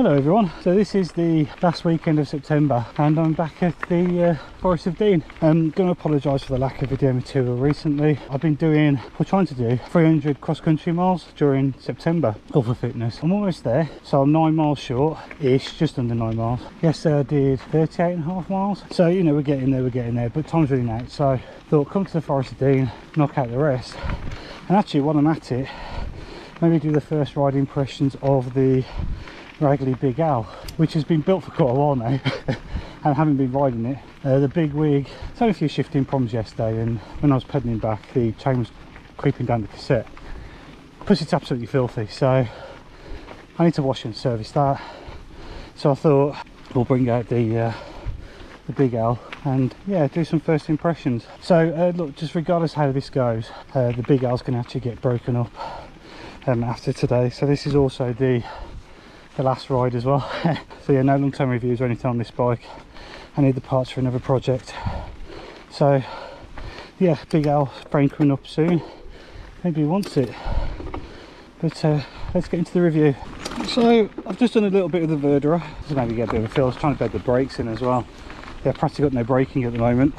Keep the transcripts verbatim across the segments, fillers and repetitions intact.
Hello everyone, so this is the last weekend of September and I'm back at the uh, Forest of Dean. I'm going to apologise for the lack of video material recently. I've been doing, we're trying to do three hundred cross-country miles during September, all for fitness. I'm almost there, so I'm nine miles short-ish, just under nine miles. Yesterday I did thirty-eight and a half miles, so you know we're getting there, we're getting there, but time's running out, so I thought come to the Forest of Dean, knock out the rest. And actually while I'm at it, maybe do the first ride impressions of the Ragley Big Wig, which has been built for quite a while now and I haven't been riding it. Uh, the Big Wig, it's only a few shifting problems yesterday, and when I was pedalling back the chain was creeping down the cassette. Plus it's absolutely filthy, so I need to wash and service that. So I thought we'll bring out the uh, the Big Wig and yeah, do some first impressions. So uh, look, just regardless how this goes, uh, the Big Wig's going to actually get broken up um, after today. So this is also the the last ride as well. So yeah, no long-term reviews or anything on this bike. I need the parts for another project. So yeah, Big Wig frame coming up soon. Maybe he wants it, but uh, let's get into the review. So I've just done a little bit of the verderer, so maybe get a bit of a feel. I was trying to bed the brakes in as well. Yeah, practically got no braking at the moment.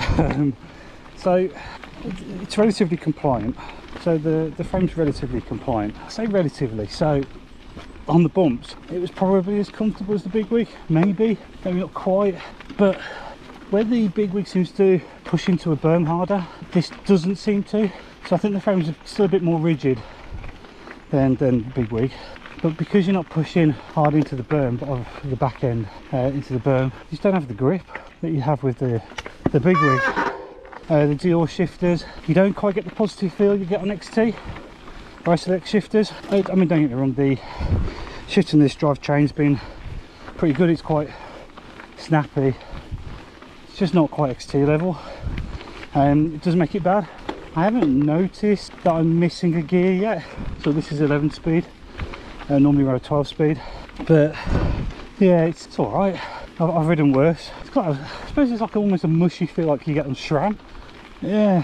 So it's relatively compliant. So the the frame's relatively compliant. I say relatively, so on the bumps it was probably as comfortable as the Big Wig, maybe maybe not quite, but where the Big Wig seems to push into a berm harder, this doesn't seem to. So I think the frame's still a bit more rigid than than Big Wig, but because you're not pushing hard into the berm of the back end uh, into the berm, you just don't have the grip that you have with the the Big Wig. Uh, the dual shifters, you don't quite get the positive feel you get on X T or select shifters. I, I mean, don't get me wrong, the shifting this drive chain's been pretty good. It's quite snappy. It's just not quite X T level. Um, it doesn't make it bad. I haven't noticed that I'm missing a gear yet. So this is eleven speed. Uh, normally we're twelve speed, but yeah, it's, it's all right. I've, I've ridden worse. It's got, a, I suppose it's like almost a mushy feel like you get on SRAM. Yeah.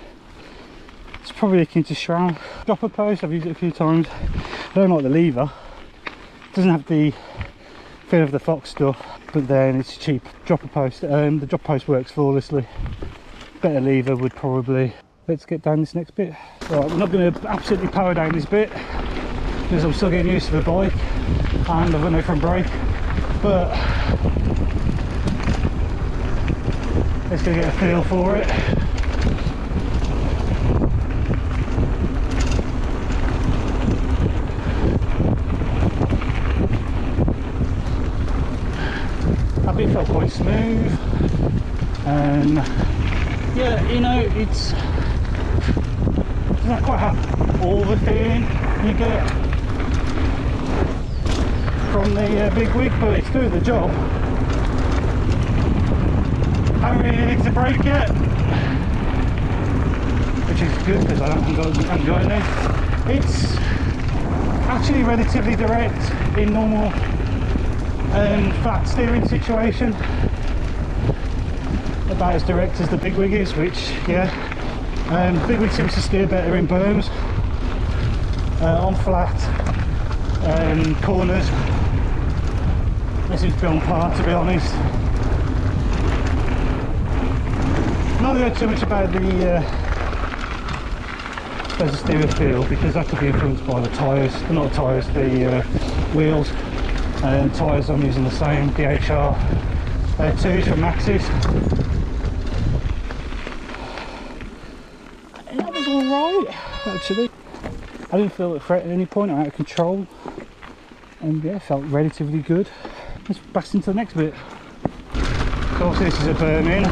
It's probably akin to SRAM. Dropper post, I've used it a few times. I don't like the lever. It doesn't have the feel of the Fox stuff, but then it's cheap. Dropper post, um, the drop post works flawlessly. Better lever would probably. Let's get down this next bit. Right, we're not going to absolutely power down this bit because I'm still getting used to the bike and I've got no front brake, but let's go get a feel for it. It felt quite smooth, and yeah, you know, it's doesn't quite have all the feeling you get from the uh, Big Wig, but it's doing the job. I haven't really needed to brake yet, which is good because I haven't got, haven't got any. It's actually relatively direct in normal Um, flat steering situation, about as direct as the Big Wig is, which yeah, um, Big Wig seems to steer better in berms, uh, on flat um, corners. This seems to be on par, to be honest. Not heard too much about the uh, the steering feel because that could be influenced by the tyres, not the tyres, the uh, wheels. And tyres I'm using the same D H R uh, twos from Maxis. And that was alright actually. I didn't feel it threatened at any point or out of control, and yeah, felt relatively good. Let's pass into the next bit. Of course this is a berm in.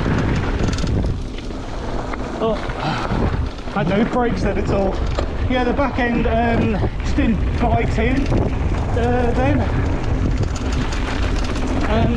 Oh, I had no brakes then at all. Yeah, the back end um, just didn't bite in uh, then. Um,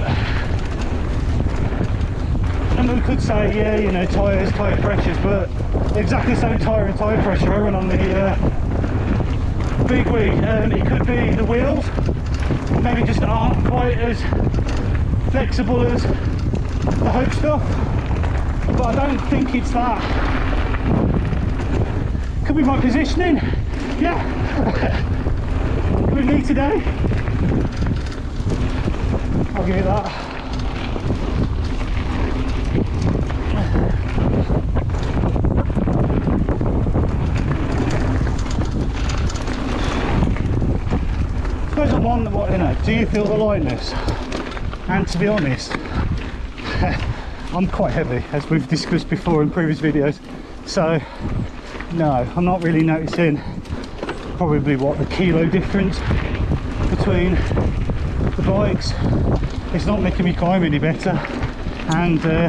and we could say, yeah, you know, tyres, tyre pressures, but exactly the same tyre and tyre pressure I run on the uh, Big Wig. Um, it could be the wheels, maybe just aren't quite as flexible as the Hope stuff, but I don't think it's that. Could be my positioning, yeah. Could be me today. I'll give it that. I suppose I'm one, what, you know, do you feel the lightness? And to be honest, I'm quite heavy, as we've discussed before in previous videos. So, no, I'm not really noticing probably what the kilo difference between the bikes. It's not making me climb any better, and uh,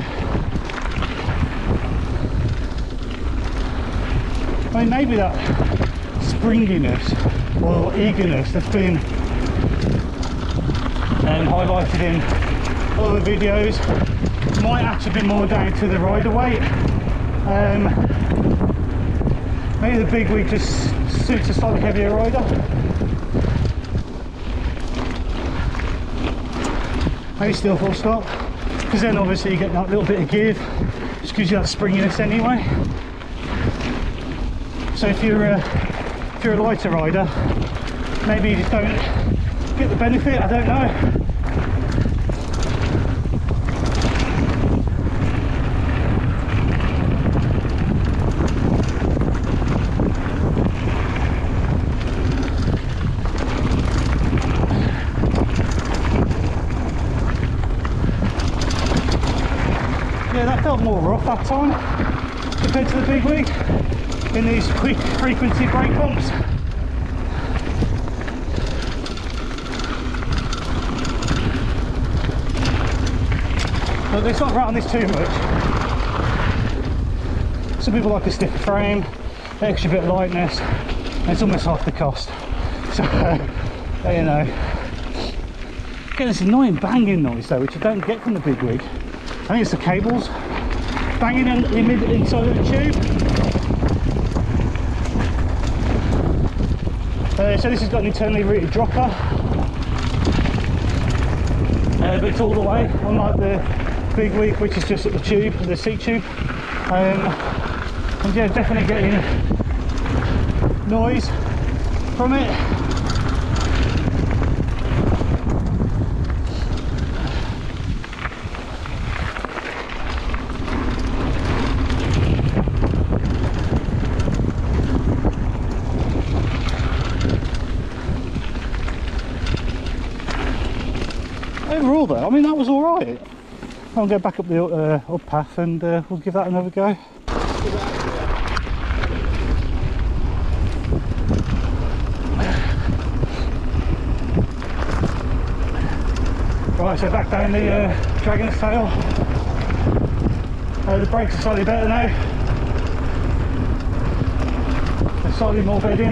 I mean, maybe that springiness or eagerness that's been um, highlighted in other videos might actually be more down to the rider weight. Um, maybe the Big Wig just suits a slightly heavier rider. Maybe still full stop, because then obviously you get that little bit of give, just gives you that springiness anyway. So if you're a, if you're a lighter rider, maybe you just don't get the benefit, I don't know. Yeah, that felt more rough that time compared to the Big Wig in these quick frequency brake bumps. But let's not rat on this too much. Some people like a stiffer frame, extra bit of lightness, and it's almost half the cost. So, uh, you know. Get this annoying banging noise though, which I don't get from the Big Wig. I think it's the cables banging in the mid inside of the tube. Uh, so this has got an internally routed dropper, uh, but it's all the way, unlike the Big Wig, which is just at the tube, the seat tube. Um, and yeah, definitely getting noise from it. Overall though, I mean, that was alright. I'll go back up the uh, up path and uh, we'll give that another go. Right, so back down the uh, Dragon's Tail. Uh, the brakes are slightly better now. There's slightly more bedding.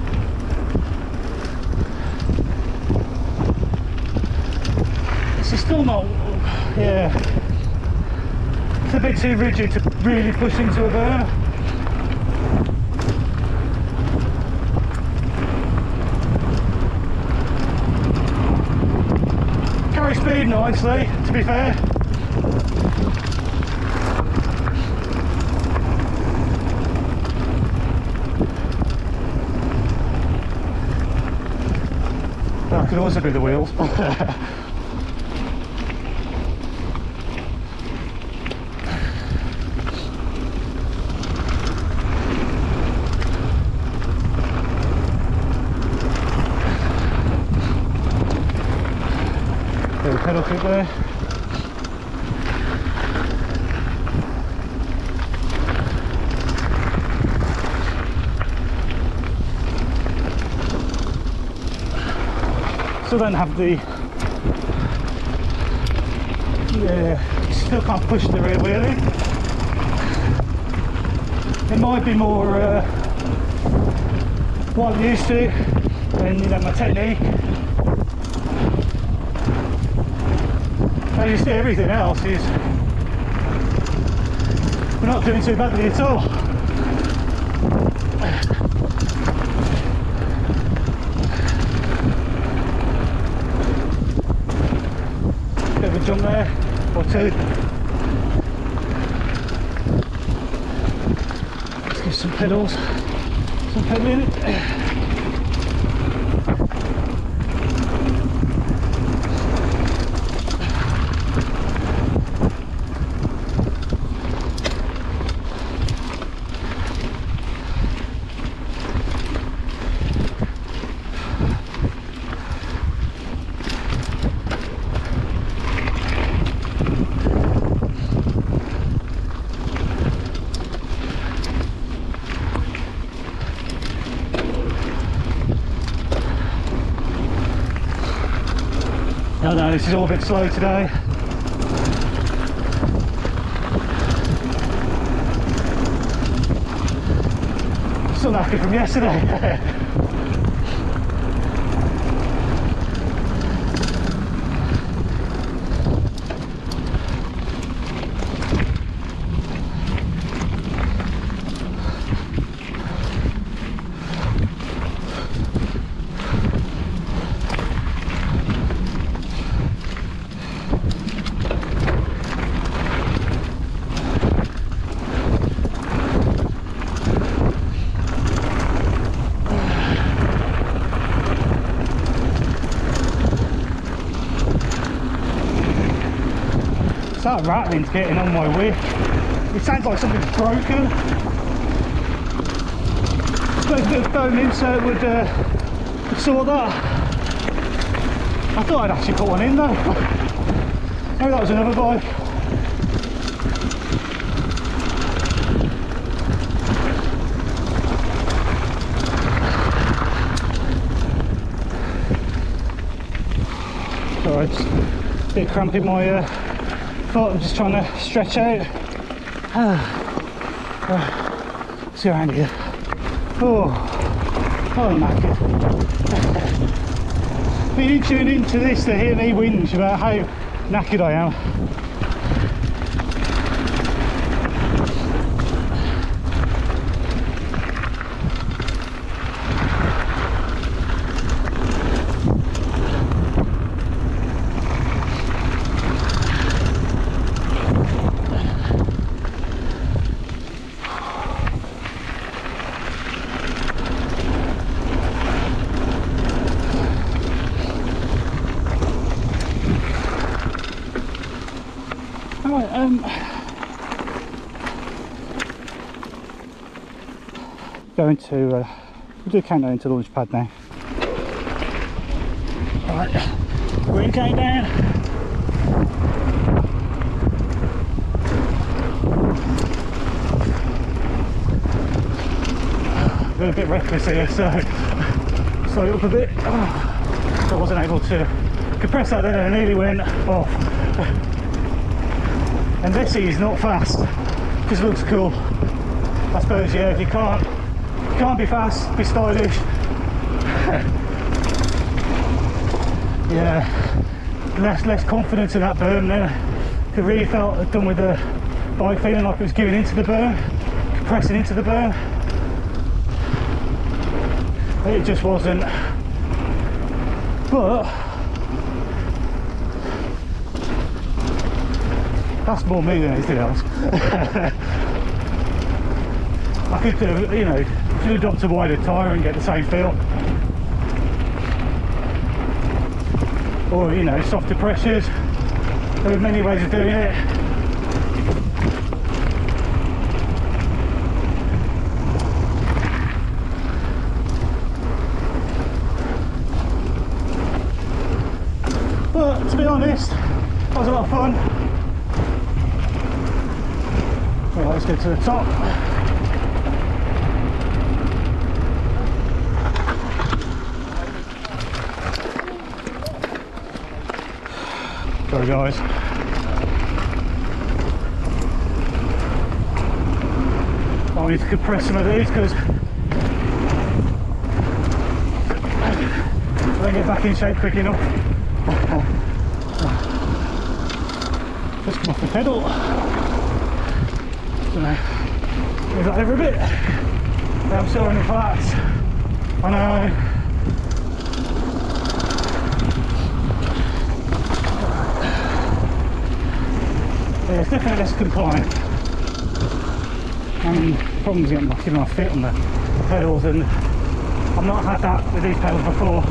It's still not, yeah, it's a bit too rigid to really push into a berm. Carry speed nicely, to be fair. That could also be the wheels. Pedal clip there. Still don't have the, yeah, still can't push the rear wheelie. It might be more uh, what I'm used to, and you know, my technique. As you see, everything else is, we're not doing too badly at all. Bit of a jump there, or two. Let's give some pedals, some pedaling. I know this is all a bit slow today. Still knackered from yesterday. That rattling's getting on my wig. It sounds like something's broken. I suppose a bit of foam insert would, uh, would sort that. I thought I'd actually put one in though. Maybe that was another bike. Sorry, just a bit cramping my uh, foot. I'm just trying to stretch out. Uh, let's go around here. Oh, oh, I'm knackered. But you didn't tune into this to hear me whinge about how knackered I am. Right, um, going to, uh, we'll do a countdown to the launch pad now. Right, green countdown. Got a bit reckless here, so slowed up a bit. Oh, so I wasn't able to compress that then, and I nearly went off. And this is not fast, just looks cool. I suppose, yeah, if you can't, you can't be fast, be stylish. Yeah, less less confidence in that berm then. I really felt done with the bike feeling like it was giving into the berm, compressing into the berm. It just wasn't. But that's more me than anything else. I could do, you know, could adopt a wider tyre and get the same feel. Or, you know, softer pressures. There are many ways of doing it. But to be honest, that was a lot of fun. Right, let's get to the top. Sorry guys. I need to compress some of these because I don't get back in shape quick enough. Just come off the pedal. So move that over a bit. Yeah, I'm still on the flats. I know. Yeah, it's definitely less compliant. I mean, the problem is getting my, getting my feet on the pedals, and I've not had that with these pedals before.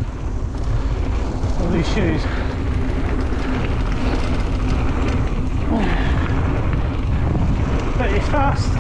All these shoes. But it's fast.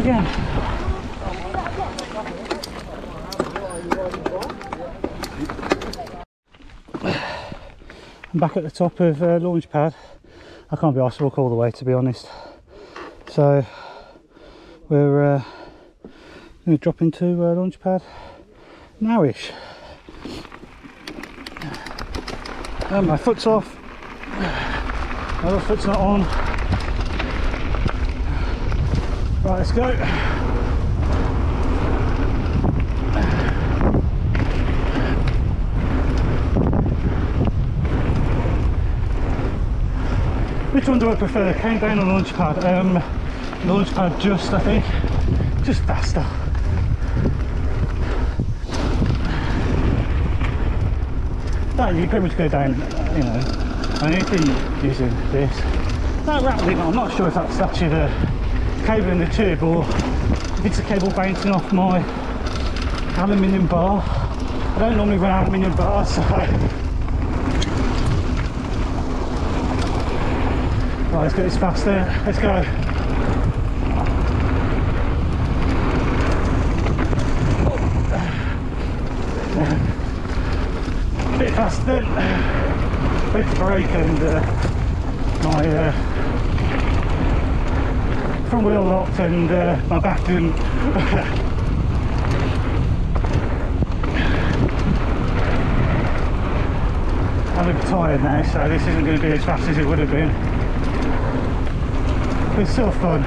again. I'm back at the top of uh, launch pad. I can't be asked to walk all the way, to be honest. So we're uh, going to drop into uh, launch pad nowish. And my foot's off. My other foot's not on. Right, let's go. Which one do I prefer? Came down on launch pad. Um, launch pad just, I think, just faster. That you pretty much go down, you know, anything using this. That rattling, I'm not sure if that's actually the cable in the tube or if it's a cable bouncing off my aluminium bar. I don't normally run aluminium bars, so. Right, let's get this faster. Let's go. A bit faster. Big brake and uh, my uh, front wheel locked and uh, my back didn't. I'm a bit tired now, so this isn't going to be as fast as it would have been. It's still fun.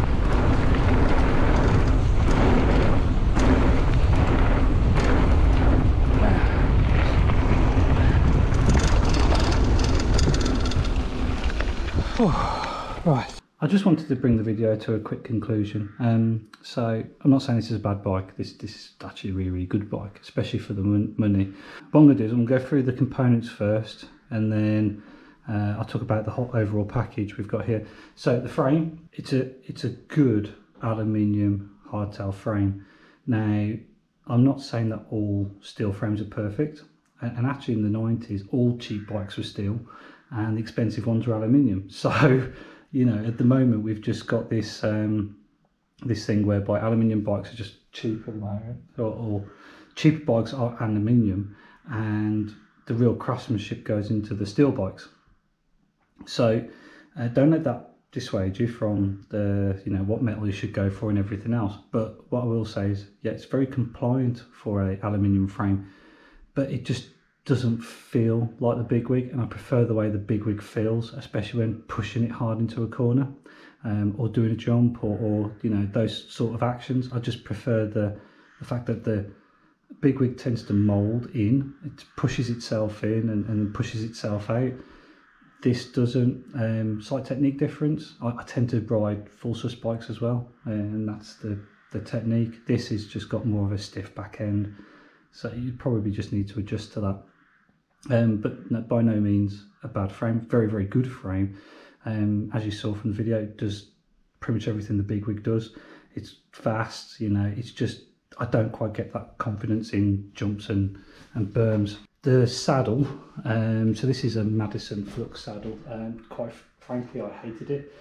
Right, I just wanted to bring the video to a quick conclusion. Um, so I'm not saying this is a bad bike. This this is actually a really, really good bike, especially for the mon money. What I'm going to do is I'm going to go through the components first, and then Uh, I'll talk about the whole overall package we've got here. So the frame, it's a it's a good aluminium hardtail frame. Now, I'm not saying that all steel frames are perfect, and, and actually in the nineties, all cheap bikes were steel, and the expensive ones were aluminium. So, you know, at the moment we've just got this um, this thing whereby aluminium bikes are just cheaper now, or, or cheaper bikes are aluminium, and the real craftsmanship goes into the steel bikes. So uh, don't let that dissuade you from the, you know, what metal you should go for and everything else. But what I will say is, yeah, it's very compliant for a aluminium frame, but it just doesn't feel like the Big Wig, and I prefer the way the Big Wig feels, especially when pushing it hard into a corner, um, or doing a jump, or, or you know, those sort of actions. I just prefer the the fact that the Big Wig tends to mould in, it pushes itself in and, and pushes itself out. This doesn't. Um, slight technique difference. I, I tend to ride full sus bikes as well, and that's the, the technique. This has just got more of a stiff back end, so you probably just need to adjust to that. Um, but no, by no means a bad frame. Very, very good frame. Um, as you saw from the video, it does pretty much everything the Big Wig does. It's fast, you know, it's just, I don't quite get that confidence in jumps and, and berms. The saddle, um, so this is a Madison Flux saddle, and quite frankly I hated it.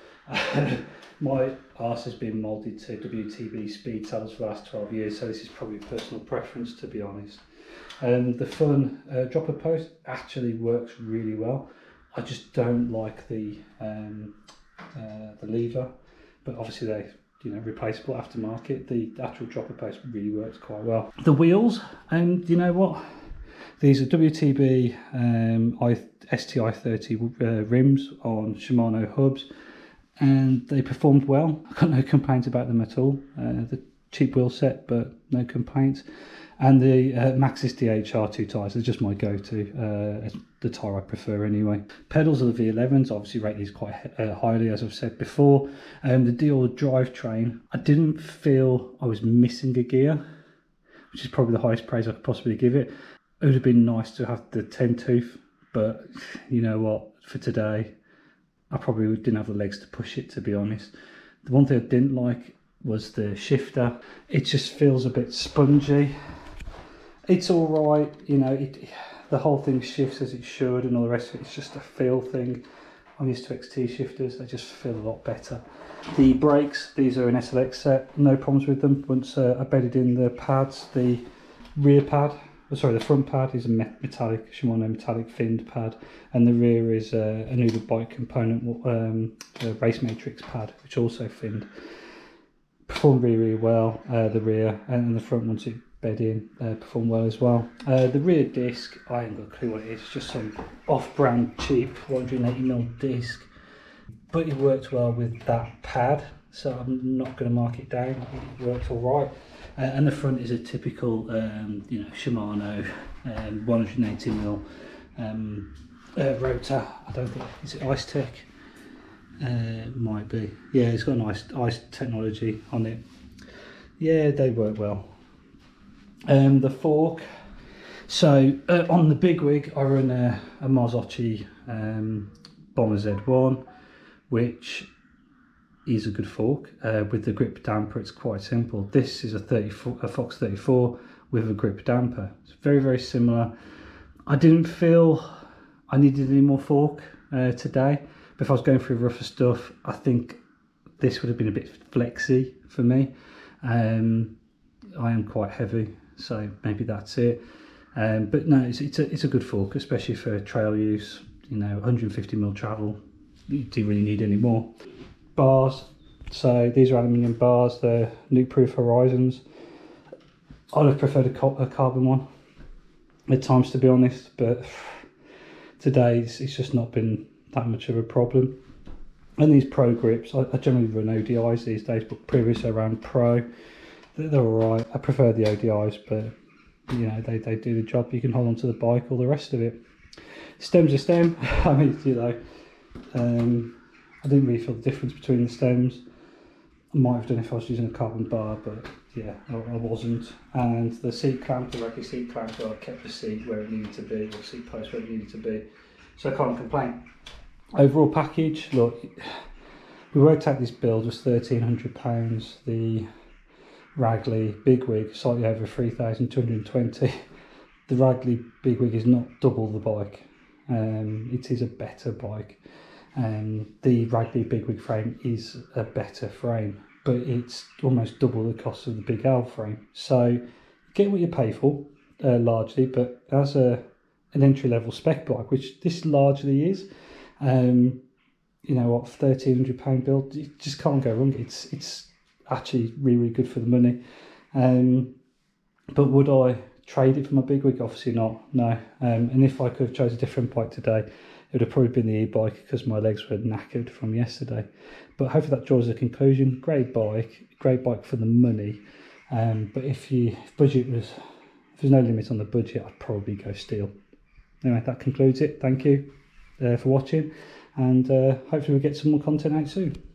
My arse has been moulded to W T B speed saddles for the last twelve years, so this is probably personal preference, to be honest. Um, the fun uh, dropper post actually works really well. I just don't like the um, uh, the lever, but obviously they, you know, replaceable aftermarket. The actual dropper post really works quite well. The wheels, and you know what? These are W T B um, S T I thirty uh, rims on Shimano hubs, and they performed well. I've got no complaints about them at all. Uh, the cheap wheel set, but no complaints. And the uh, Maxxis D H R two tyres are just my go-to, uh, the tyre I prefer anyway. Pedals are the V elevens, obviously rate these quite uh, highly, as I've said before. Um, the Deal drivetrain, I didn't feel I was missing a gear, which is probably the highest praise I could possibly give it. It would have been nice to have the ten tooth, but you know what, for today, I probably didn't have the legs to push it, to be honest. The one thing I didn't like was the shifter. It just feels a bit spongy. It's all right, you know, it, the whole thing shifts as it should and all the rest of it. It's just a feel thing. I'm used to X T shifters, they just feel a lot better. The brakes, these are an S L X set, no problems with them. Once uh, I bedded in the pads, the rear pad, oh, sorry, the front pad is a metallic, Shimano metallic finned pad, and the rear is uh, a new bike component, um, a race matrix pad, which also finned. Performed really, really well, uh, the rear, and the front, once it bed in, uh, performed well as well. Uh, the rear disc, I ain't got a clue what it is, just some off-brand cheap one hundred eighty mil disc, but it worked well with that pad, so I'm not going to mark it down. It worked all right. Uh, and the front is a typical, um, you know, Shimano um, one hundred eighty mil um, uh, rotor. I don't think, is it Ice Tech? Uh, might be. Yeah, it's got nice ice technology on it. Yeah, they work well. Um, the fork. So uh, on the Big Wig, I run a, a Marzocchi um, Bomber Z one, which is a good fork. Uh, with the grip damper, it's quite simple. This is a thirty-four, a Fox thirty-four with a grip damper. It's very, very similar. I didn't feel I needed any more fork uh, today. But if I was going through rougher stuff, I think this would have been a bit flexy for me. Um, I am quite heavy, so maybe that's it. Um, but no, it's, it's, a, it's a good fork, especially for trail use. You know, one hundred fifty mil travel, you don't really need any more. Bars, so these are aluminium bars, they're nuke-proof Horizons. I'd have preferred a, a carbon one at times, to be honest, but today it's, it's just not been that much of a problem. And these Pro grips, I, I generally run O D Is these days, but previously I ran Pro. They're, they're alright. I prefer the O D Is, but you know, they, they do the job. You can hold on to the bike, all the rest of it. Stem's a stem. I mean, you know, um, I didn't really feel the difference between the stems. I might have done if I was using a carbon bar, but yeah, I, I wasn't. And the seat clamp, the Ragley seat clamp, I kept the seat where it needed to be, or seat post where it needed to be. So I can't complain. Overall package, look, we worked out this build was thirteen hundred pounds. The Ragley Big Wig, slightly over three thousand two hundred and twenty. The Ragley Big Wig is not double the bike. Um, it is a better bike. Um, the Ragley Big Wig frame is a better frame, but it's almost double the cost of the Big L frame. So get what you pay for, uh, largely, but as a an entry level spec bike, which this largely is, um, you know what, thirteen hundred pound build, you just can't go wrong. It's it's actually really, really good for the money. Um, but would I trade it for my Big Wig? Obviously not, no. Um, and if I could have chose a different bike today, it would have probably been the e-bike, because my legs were knackered from yesterday. But hopefully that draws a conclusion. Great bike, great bike for the money. Um, but if you if budget was, if there's no limit on the budget, I'd probably go steel. Anyway, that concludes it. Thank you uh, for watching, and uh, hopefully we'll get some more content out soon.